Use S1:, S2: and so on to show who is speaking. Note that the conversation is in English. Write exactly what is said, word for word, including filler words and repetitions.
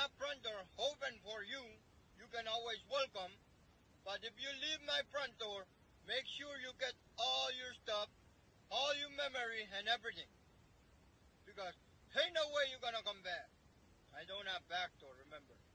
S1: that front door open for you, you can always welcome. But if you leave my front door, make sure you get all your stuff, all your memory and everything. Because ain't no way you're gonna come back. I don't have back door, remember.